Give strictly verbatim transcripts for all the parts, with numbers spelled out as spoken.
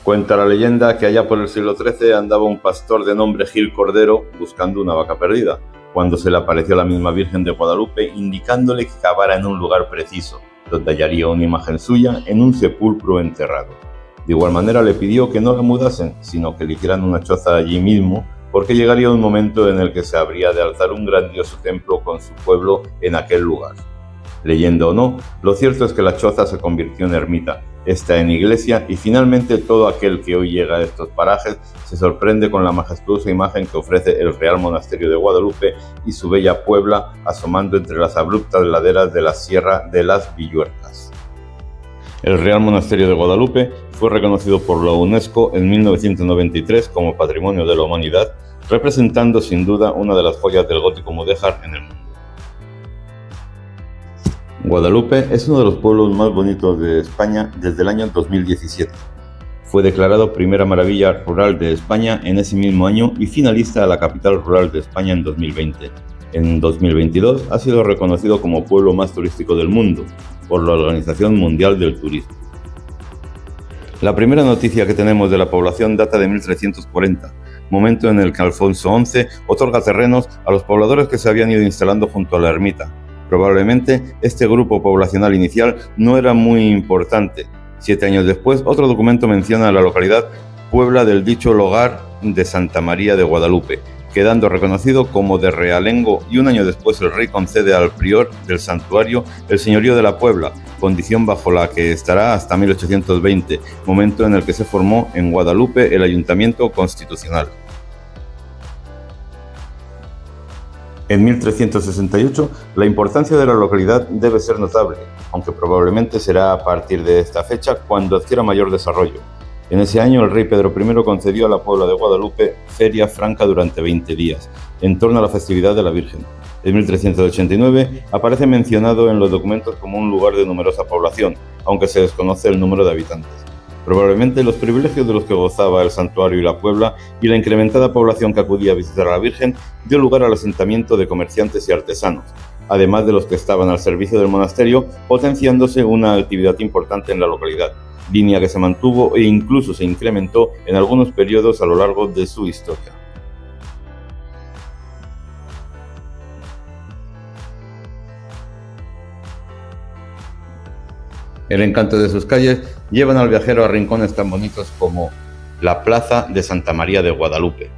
Cuenta la leyenda que allá por el siglo trece andaba un pastor de nombre Gil Cordero buscando una vaca perdida, cuando se le apareció la misma Virgen de Guadalupe indicándole que cavara en un lugar preciso, donde hallaría una imagen suya en un sepulcro enterrado. De igual manera le pidió que no la mudasen, sino que le hicieran una choza allí mismo, porque llegaría un momento en el que se habría de alzar un grandioso templo con su pueblo en aquel lugar. Leyenda o no, lo cierto es que la choza se convirtió en ermita, esta en iglesia, y finalmente todo aquel que hoy llega a estos parajes se sorprende con la majestuosa imagen que ofrece el Real Monasterio de Guadalupe y su bella Puebla asomando entre las abruptas laderas de la Sierra de las Villuercas. El Real Monasterio de Guadalupe fue reconocido por la UNESCO en mil novecientos noventa y tres como Patrimonio de la Humanidad, representando sin duda una de las joyas del gótico mudéjar en el mundo. Guadalupe es uno de los pueblos más bonitos de España desde el año dos mil diecisiete. Fue declarado Primera Maravilla Rural de España en ese mismo año y finalista a la Capital Rural de España en dos mil veinte. En dos mil veintidós ha sido reconocido como pueblo más turístico del mundo por la Organización Mundial del Turismo. La primera noticia que tenemos de la población data de mil trescientos cuarenta, momento en el que Alfonso once otorga terrenos a los pobladores que se habían ido instalando junto a la ermita. Probablemente este grupo poblacional inicial no era muy importante. Siete años después, otro documento menciona a la localidad Puebla del dicho lugar de Santa María de Guadalupe, quedando reconocido como de realengo, y un año después el rey concede al prior del santuario el señorío de la Puebla, condición bajo la que estará hasta mil ochocientos veinte, momento en el que se formó en Guadalupe el Ayuntamiento Constitucional. En mil trescientos sesenta y ocho, la importancia de la localidad debe ser notable, aunque probablemente será a partir de esta fecha cuando adquiera mayor desarrollo. En ese año, el rey Pedro primero concedió a la Puebla de Guadalupe feria franca durante veinte días, en torno a la festividad de la Virgen. En mil trescientos ochenta y nueve aparece mencionado en los documentos como un lugar de numerosa población, aunque se desconoce el número de habitantes. Probablemente los privilegios de los que gozaba el santuario y la Puebla y la incrementada población que acudía a visitar a la Virgen dio lugar al asentamiento de comerciantes y artesanos, además de los que estaban al servicio del monasterio, potenciándose una actividad importante en la localidad, línea que se mantuvo e incluso se incrementó en algunos periodos a lo largo de su historia. El encanto de sus calles llevan al viajero a rincones tan bonitos como la Plaza de Santa María de Guadalupe.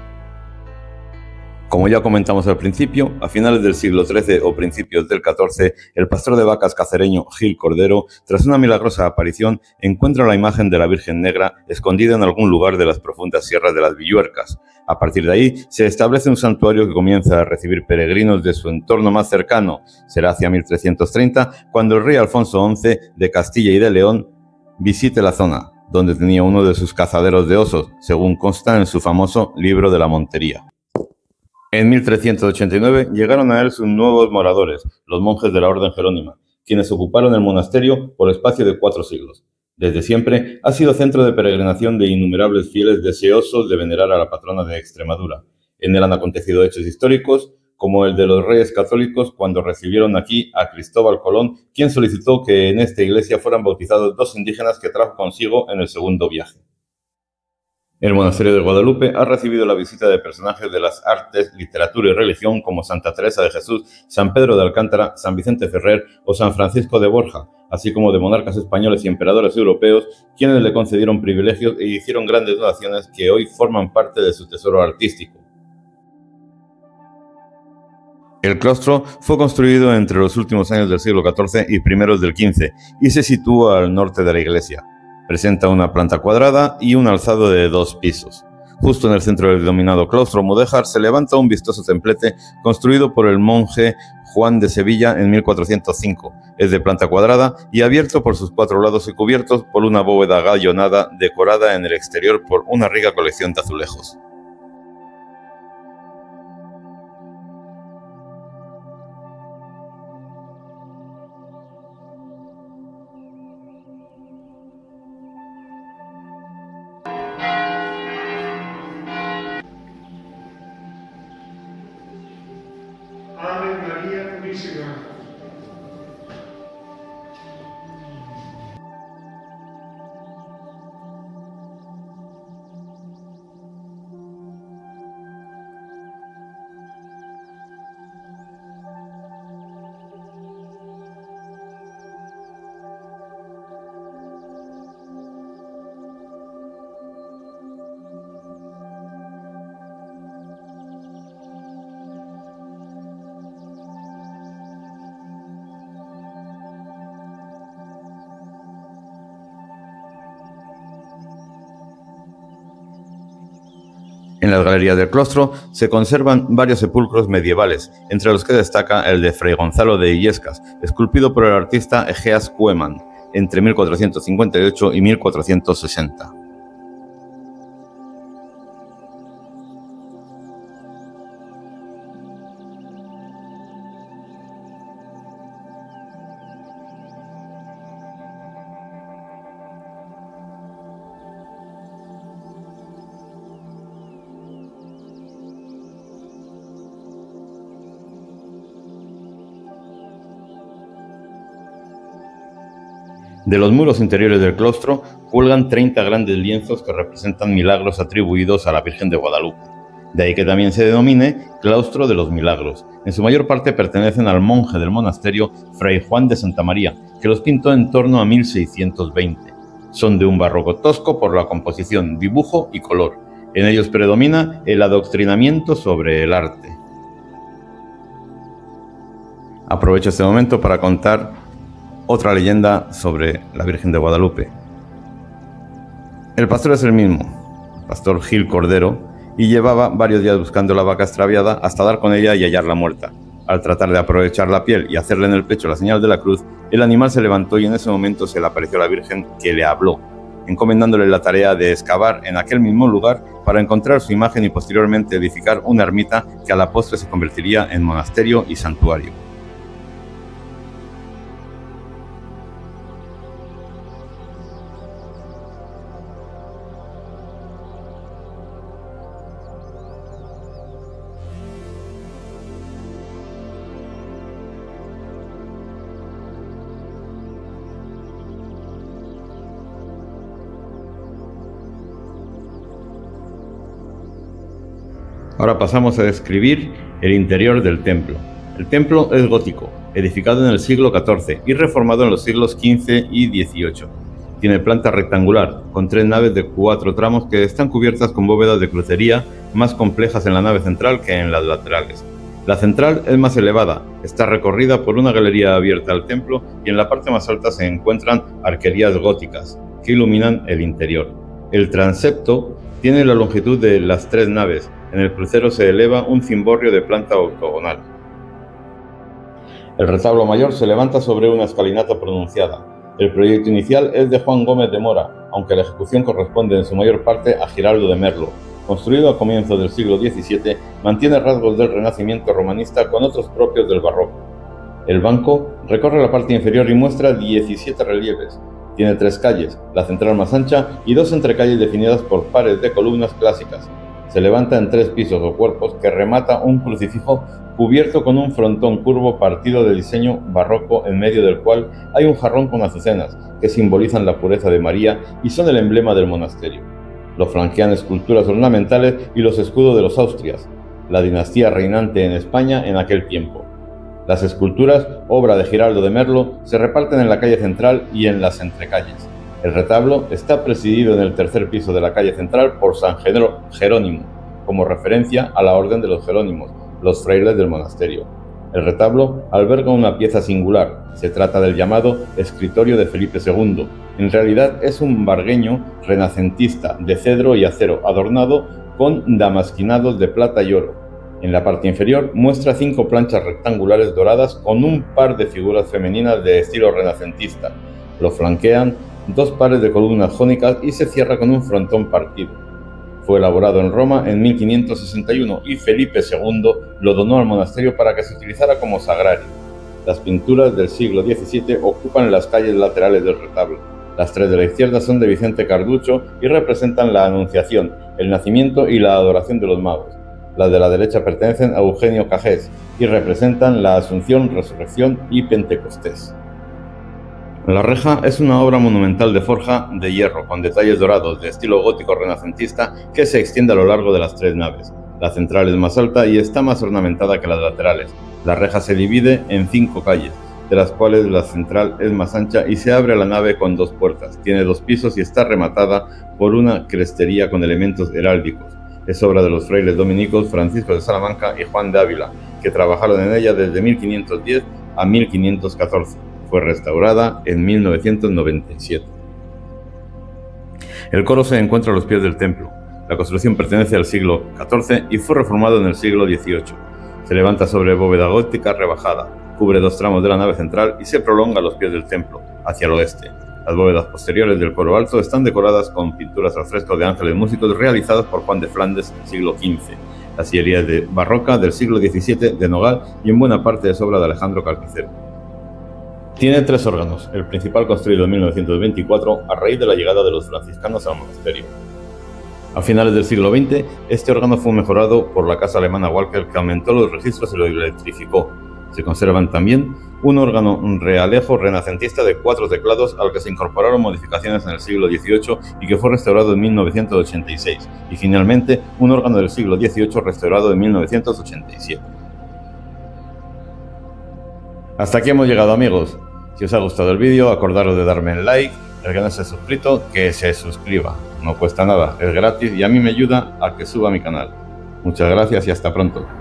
Como ya comentamos al principio, a finales del siglo trece o principios del catorce, el pastor de vacas cacereño Gil Cordero, tras una milagrosa aparición, encuentra la imagen de la Virgen Negra escondida en algún lugar de las profundas sierras de las Villuercas. A partir de ahí, se establece un santuario que comienza a recibir peregrinos de su entorno más cercano. Será hacia mil trescientos treinta cuando el rey Alfonso once de Castilla y de León visite la zona, donde tenía uno de sus cazaderos de osos, según consta en su famoso Libro de la Montería. En mil trescientos ochenta y nueve llegaron a él sus nuevos moradores, los monjes de la Orden Jerónima, quienes ocuparon el monasterio por espacio de cuatro siglos. Desde siempre ha sido centro de peregrinación de innumerables fieles deseosos de venerar a la patrona de Extremadura. En él han acontecido hechos históricos, como el de los Reyes Católicos cuando recibieron aquí a Cristóbal Colón, quien solicitó que en esta iglesia fueran bautizados dos indígenas que trajo consigo en el segundo viaje. El monasterio de Guadalupe ha recibido la visita de personajes de las artes, literatura y religión como Santa Teresa de Jesús, San Pedro de Alcántara, San Vicente Ferrer o San Francisco de Borja, así como de monarcas españoles y emperadores europeos, quienes le concedieron privilegios e hicieron grandes donaciones que hoy forman parte de su tesoro artístico. El claustro fue construido entre los últimos años del siglo catorce y primeros del quince y se sitúa al norte de la iglesia. Presenta una planta cuadrada y un alzado de dos pisos. Justo en el centro del denominado claustro mudéjar se levanta un vistoso templete construido por el monje Juan de Sevilla en mil cuatrocientos cinco. Es de planta cuadrada y abierto por sus cuatro lados y cubiertos por una bóveda gallonada decorada en el exterior por una rica colección de azulejos. Ave María Purísima. En las galerías del claustro se conservan varios sepulcros medievales, entre los que destaca el de Fray Gonzalo de Illescas, esculpido por el artista Egeas Koeman, entre mil cuatrocientos cincuenta y ocho y mil cuatrocientos sesenta. De los muros interiores del claustro cuelgan treinta grandes lienzos que representan milagros atribuidos a la Virgen de Guadalupe. De ahí que también se denomine Claustro de los Milagros. En su mayor parte pertenecen al monje del monasterio Fray Juan de Santa María, que los pintó en torno a mil seiscientos veinte. Son de un barroco tosco por la composición, dibujo y color. En ellos predomina el adoctrinamiento sobre el arte. Aprovecho este momento para contar otra leyenda sobre la Virgen de Guadalupe. El pastor es el mismo, el pastor Gil Cordero, y llevaba varios días buscando la vaca extraviada hasta dar con ella y hallarla muerta. Al tratar de aprovechar la piel y hacerle en el pecho la señal de la cruz, el animal se levantó y en ese momento se le apareció la Virgen, que le habló, encomendándole la tarea de excavar en aquel mismo lugar para encontrar su imagen y posteriormente edificar una ermita que a la postre se convertiría en monasterio y santuario. Ahora pasamos a describir el interior del templo. El templo es gótico, edificado en el siglo catorce y reformado en los siglos quince y dieciocho. Tiene planta rectangular, con tres naves de cuatro tramos que están cubiertas con bóvedas de crucería más complejas en la nave central que en las laterales. La central es más elevada, está recorrida por una galería abierta al templo y en la parte más alta se encuentran arquerías góticas que iluminan el interior. El transepto tiene la longitud de las tres naves. En el crucero se eleva un cimborrio de planta octogonal. El retablo mayor se levanta sobre una escalinata pronunciada. El proyecto inicial es de Juan Gómez de Mora, aunque la ejecución corresponde en su mayor parte a Giraldo de Merlo. Construido a comienzos del siglo diecisiete, mantiene rasgos del renacimiento romanista con otros propios del barroco. El banco recorre la parte inferior y muestra diecisiete relieves. Tiene tres calles, la central más ancha y dos entrecalles definidas por pares de columnas clásicas. Se levanta en tres pisos o cuerpos que remata un crucifijo cubierto con un frontón curvo partido de diseño barroco en medio del cual hay un jarrón con azucenas que simbolizan la pureza de María y son el emblema del monasterio. Lo flanquean esculturas ornamentales y los escudos de los Austrias, la dinastía reinante en España en aquel tiempo. Las esculturas, obra de Giraldo de Merlo, se reparten en la calle central y en las entrecalles. El retablo está presidido en el tercer piso de la calle central por San Jerónimo, como referencia a la Orden de los Jerónimos, los frailes del monasterio. El retablo alberga una pieza singular. Se trata del llamado Escritorio de Felipe segundo. En realidad es un vargueño renacentista de cedro y acero, adornado con damasquinados de plata y oro. En la parte inferior muestra cinco planchas rectangulares doradas con un par de figuras femeninas de estilo renacentista. Lo flanquean dos pares de columnas jónicas y se cierra con un frontón partido. Fue elaborado en Roma en mil quinientos sesenta y uno y Felipe segundo lo donó al monasterio para que se utilizara como sagrario. Las pinturas del siglo diecisiete ocupan las calles laterales del retablo. Las tres de la izquierda son de Vicente Carducho y representan la Anunciación, el nacimiento y la adoración de los magos. Las de la derecha pertenecen a Eugenio Cajés y representan la Asunción, Resurrección y Pentecostés. La reja es una obra monumental de forja de hierro con detalles dorados de estilo gótico renacentista que se extiende a lo largo de las tres naves. La central es más alta y está más ornamentada que las laterales. La reja se divide en cinco calles, de las cuales la central es más ancha y se abre a la nave con dos puertas. Tiene dos pisos y está rematada por una crestería con elementos heráldicos. Es obra de los frailes dominicos Francisco de Salamanca y Juan de Ávila, que trabajaron en ella desde mil quinientos diez a mil quinientos catorce. Fue restaurada en mil novecientos noventa y siete. El coro se encuentra a los pies del templo. La construcción pertenece al siglo catorce y fue reformado en el siglo dieciocho. Se levanta sobre bóveda gótica rebajada, cubre dos tramos de la nave central y se prolonga a los pies del templo, hacia el oeste. Las bóvedas posteriores del coro alto están decoradas con pinturas al fresco de ángeles músicos realizadas por Juan de Flandes en el siglo quince. La sillería de barroca del siglo diecisiete de nogal y en buena parte es obra de Alejandro Carpicero. Tiene tres órganos, el principal construido en mil novecientos veinticuatro a raíz de la llegada de los franciscanos al monasterio. A finales del siglo veinte, este órgano fue mejorado por la casa alemana Walker, que aumentó los registros y lo electrificó. Se conservan también un órgano realejo renacentista de cuatro teclados al que se incorporaron modificaciones en el siglo dieciocho y que fue restaurado en mil novecientos ochenta y seis, y finalmente un órgano del siglo dieciocho restaurado en mil novecientos ochenta y siete. Hasta aquí hemos llegado, amigos. Si os ha gustado el vídeo, acordaros de darme el like, el que no se ha suscrito, que se suscriba. No cuesta nada, es gratis y a mí me ayuda a que suba mi canal. Muchas gracias y hasta pronto.